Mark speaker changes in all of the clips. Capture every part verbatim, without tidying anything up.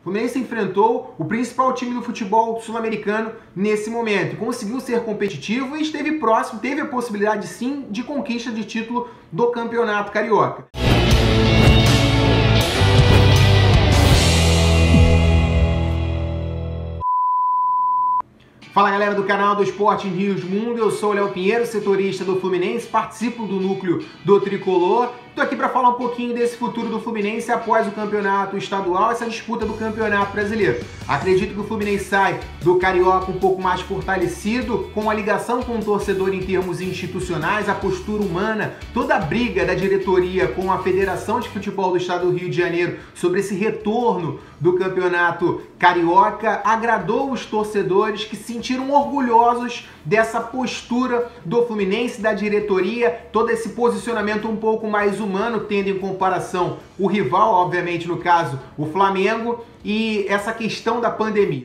Speaker 1: Fluminense enfrentou o principal time do futebol sul-americano nesse momento. Conseguiu ser competitivo e esteve próximo, teve a possibilidade sim de conquista de título do Campeonato Carioca. Fala galera do canal do Esporte em Rios Mundo, eu sou o Léo Pinheiro, setorista do Fluminense, participo do núcleo do Tricolor. Estou aqui para falar um pouquinho desse futuro do Fluminense após o campeonato estadual, essa disputa do Campeonato Brasileiro. Acredito que o Fluminense sai do Carioca um pouco mais fortalecido, com a ligação com o torcedor em termos institucionais, a postura humana, toda a briga da diretoria com a Federação de Futebol do Estado do Rio de Janeiro sobre esse retorno do Campeonato Carioca, agradou os torcedores que se sentiram orgulhosos dessa postura do Fluminense, da diretoria, todo esse posicionamento um pouco mais humano, tendo em comparação o rival, obviamente no caso o Flamengo, e essa questão da pandemia.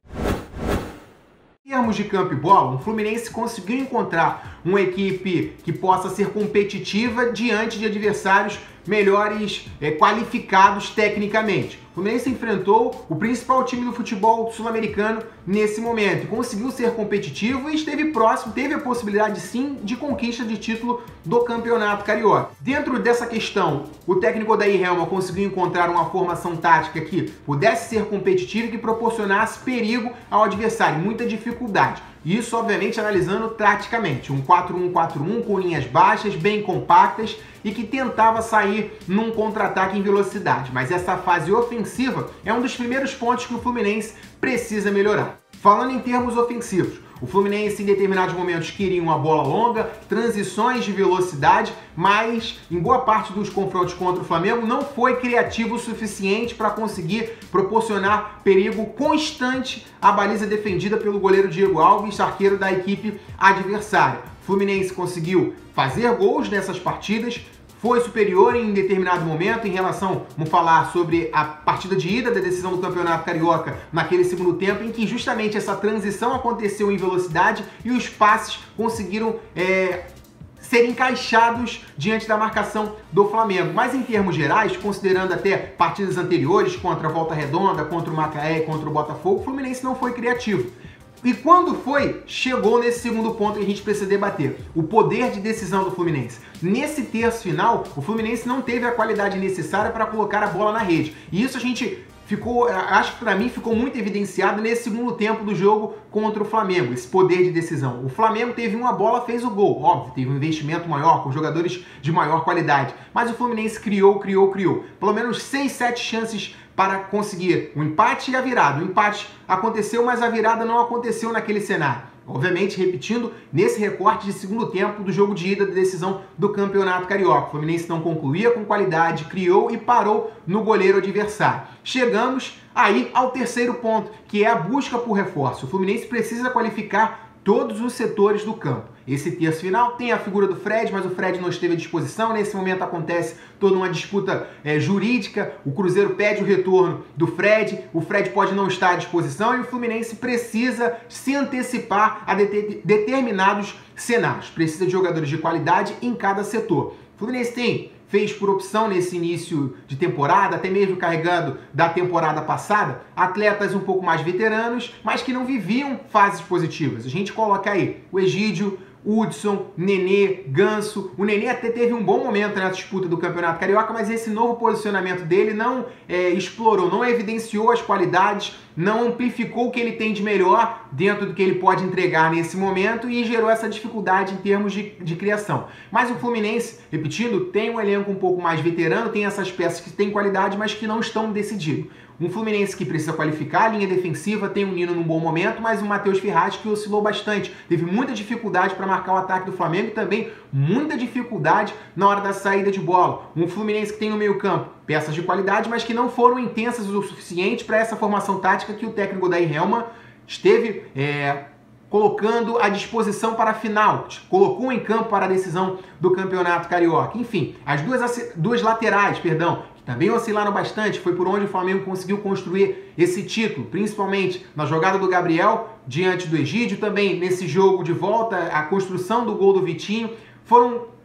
Speaker 1: Em termos de campo e bola, o Fluminense conseguiu encontrar uma equipe que possa ser competitiva diante de adversários melhores é, qualificados tecnicamente. O Fluminense enfrentou o principal time do futebol sul-americano nesse momento. Conseguiu ser competitivo e esteve próximo, teve a possibilidade sim de conquista de título do Campeonato Carioca. Dentro dessa questão, o técnico Odair Hellmann conseguiu encontrar uma formação tática que pudesse ser competitiva e que proporcionasse perigo ao adversário, muita dificuldade. Isso, obviamente, analisando taticamente. Um quatro um quatro um com linhas baixas, bem compactas e que tentava sair num contra-ataque em velocidade. Mas essa fase ofensiva é um dos primeiros pontos que o Fluminense precisa melhorar. Falando em termos ofensivos, o Fluminense em determinados momentos queria uma bola longa, transições de velocidade, mas em boa parte dos confrontos contra o Flamengo não foi criativo o suficiente para conseguir proporcionar perigo constante à baliza defendida pelo goleiro Diego Alves, arqueiro da equipe adversária. O Fluminense conseguiu fazer gols nessas partidas, foi superior em determinado momento em relação, vamos falar sobre a partida de ida da decisão do Campeonato Carioca naquele segundo tempo, em que justamente essa transição aconteceu em velocidade e os passes conseguiram é, ser encaixados diante da marcação do Flamengo. Mas em termos gerais, considerando até partidas anteriores contra a Volta Redonda, contra o Macaé e contra o Botafogo, o Fluminense não foi criativo. E quando foi, chegou nesse segundo ponto que a gente precisa debater, o poder de decisão do Fluminense. Nesse terço final, o Fluminense não teve a qualidade necessária para colocar a bola na rede. E isso a gente ficou, acho que para mim ficou muito evidenciado nesse segundo tempo do jogo contra o Flamengo, esse poder de decisão. O Flamengo teve uma bola, fez o gol, óbvio, teve um investimento maior, com jogadores de maior qualidade. Mas o Fluminense criou, criou, criou. Pelo menos seis, sete chances para conseguir o empate e a virada. O empate aconteceu, mas a virada não aconteceu naquele cenário. Obviamente, repetindo, nesse recorte de segundo tempo do jogo de ida da decisão do Campeonato Carioca. O Fluminense não concluía com qualidade, criou e parou no goleiro adversário. Chegamos aí ao terceiro ponto, que é a busca por reforço. O Fluminense precisa qualificar todos os setores do campo. Esse terço final tem a figura do Fred, mas o Fred não esteve à disposição. Nesse momento acontece toda uma disputa é, jurídica. O Cruzeiro pede o retorno do Fred, o Fred pode não estar à disposição e o Fluminense precisa se antecipar a de determinados cenários. Precisa de jogadores de qualidade em cada setor. O Fluminense tem fez por opção nesse início de temporada, até mesmo carregando da temporada passada, atletas um pouco mais veteranos, mas que não viviam fases positivas. A gente coloca aí o Egídio, Hudson, Nenê, Ganso. O Nenê até teve um bom momento nessa disputa do Campeonato Carioca, mas esse novo posicionamento dele não é, explorou, não evidenciou as qualidades, não amplificou o que ele tem de melhor dentro do que ele pode entregar nesse momento e gerou essa dificuldade em termos de, de criação. Mas o Fluminense, repetindo, tem um elenco um pouco mais veterano, tem essas peças que têm qualidade, mas que não estão decididos. Um Fluminense que precisa qualificar a linha defensiva, tem o Nino num bom momento, mas o Matheus Ferraz que oscilou bastante. Teve muita dificuldade para marcar o ataque do Flamengo e também muita dificuldade na hora da saída de bola. Um Fluminense que tem no meio campo peças de qualidade, mas que não foram intensas o suficiente para essa formação tática que o técnico Odair Hellmann esteve é, colocando à disposição para a final, colocou em campo para a decisão do Campeonato Carioca. Enfim, as duas, duas laterais, perdão, que também oscilaram bastante, foi por onde o Flamengo conseguiu construir esse título, principalmente na jogada do Gabriel diante do Egídio, também nesse jogo de volta, a construção do gol do Vitinho, foram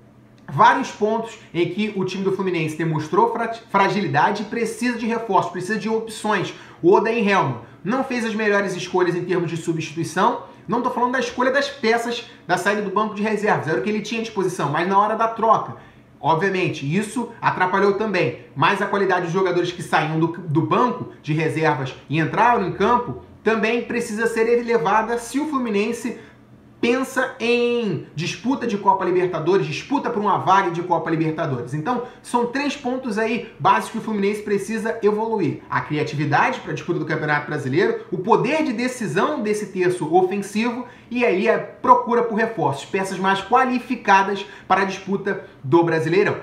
Speaker 1: vários pontos em que o time do Fluminense demonstrou fragilidade e precisa de reforço, precisa de opções. O Odair Hellmann não fez as melhores escolhas em termos de substituição. Não estou falando da escolha das peças da saída do banco de reservas, era o que ele tinha à disposição, mas na hora da troca, obviamente, isso atrapalhou também. Mas a qualidade dos jogadores que saíam do, do banco de reservas e entraram em campo também precisa ser elevada se o Fluminense pensa em disputa de Copa Libertadores, disputa por uma vaga de Copa Libertadores. Então, são três pontos aí básicos que o Fluminense precisa evoluir. A criatividade para a disputa do Campeonato Brasileiro, o poder de decisão desse terço ofensivo e aí a procura por reforços, peças mais qualificadas para a disputa do Brasileirão.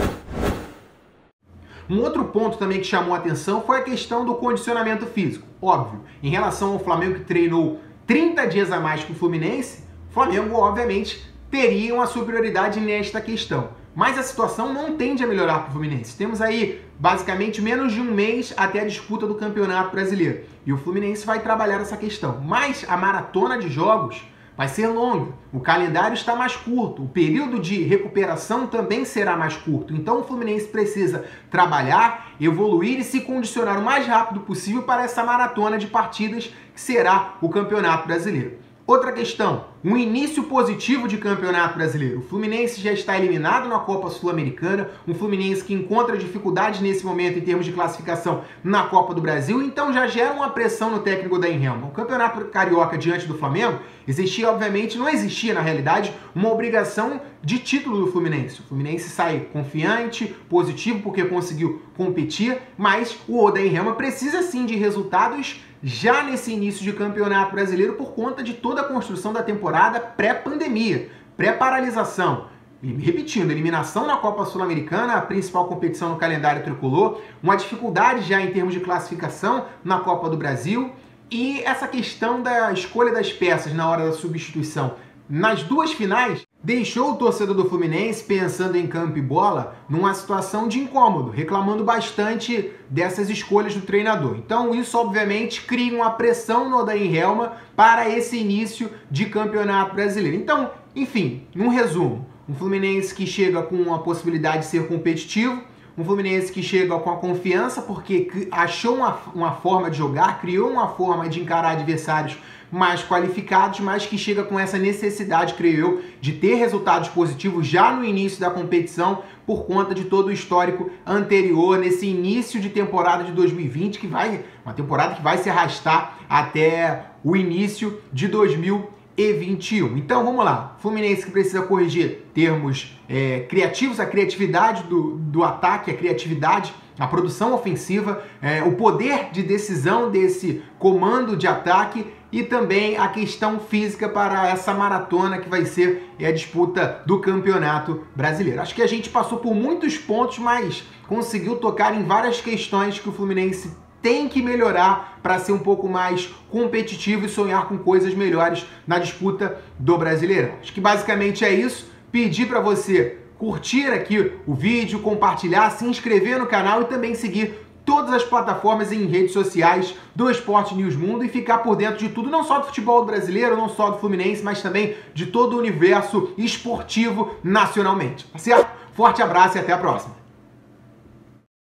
Speaker 1: Um outro ponto também que chamou a atenção foi a questão do condicionamento físico. Óbvio, em relação ao Flamengo que treinou trinta dias a mais que o Fluminense, o Flamengo, obviamente, teria uma superioridade nesta questão. Mas a situação não tende a melhorar para o Fluminense. Temos aí, basicamente, menos de um mês até a disputa do Campeonato Brasileiro. E o Fluminense vai trabalhar essa questão. Mas a maratona de jogos vai ser longa. O calendário está mais curto. O período de recuperação também será mais curto. Então o Fluminense precisa trabalhar, evoluir e se condicionar o mais rápido possível para essa maratona de partidas que será o Campeonato Brasileiro. Outra questão, um início positivo de Campeonato Brasileiro. O Fluminense já está eliminado na Copa Sul-Americana, um Fluminense que encontra dificuldades nesse momento em termos de classificação na Copa do Brasil, então já gera uma pressão no técnico Odair Hellmann. O Campeonato Carioca diante do Flamengo, existia obviamente, não existia na realidade, uma obrigação de título do Fluminense. O Fluminense sai confiante, positivo porque conseguiu competir, mas o Odair Hellmann precisa sim de resultados já nesse início de Campeonato Brasileiro por conta de toda a construção da temporada pré-pandemia, pré-paralisação. E repetindo, eliminação na Copa Sul-Americana, a principal competição no calendário tricolor, uma dificuldade já em termos de classificação na Copa do Brasil e essa questão da escolha das peças na hora da substituição. Nas duas finais, deixou o torcedor do Fluminense pensando em campo e bola numa situação de incômodo, reclamando bastante dessas escolhas do treinador. Então isso obviamente cria uma pressão no Odair Hellmann para esse início de Campeonato Brasileiro. Então, enfim, num resumo, um Fluminense que chega com a possibilidade de ser competitivo, um Fluminense que chega com a confiança porque achou uma, uma forma de jogar, criou uma forma de encarar adversários mais qualificados, mas que chega com essa necessidade, creio eu, de ter resultados positivos já no início da competição por conta de todo o histórico anterior, nesse início de temporada de dois mil e vinte, que vai, uma temporada que vai se arrastar até o início de dois mil e vinte e um. Então vamos lá, Fluminense que precisa corrigir termos é, criativos, a criatividade do, do ataque, a criatividade, a produção ofensiva, é, o poder de decisão desse comando de ataque e também a questão física para essa maratona que vai ser a disputa do Campeonato Brasileiro. Acho que a gente passou por muitos pontos, mas conseguiu tocar em várias questões que o Fluminense tem que melhorar para ser um pouco mais competitivo e sonhar com coisas melhores na disputa do Brasileirão. Acho que basicamente é isso. Pedir para você curtir aqui o vídeo, compartilhar, se inscrever no canal e também seguir todas as plataformas e em redes sociais do Esporte News Mundo e ficar por dentro de tudo, não só do futebol brasileiro, não só do Fluminense, mas também de todo o universo esportivo nacionalmente. Tá certo? Forte abraço e até a próxima!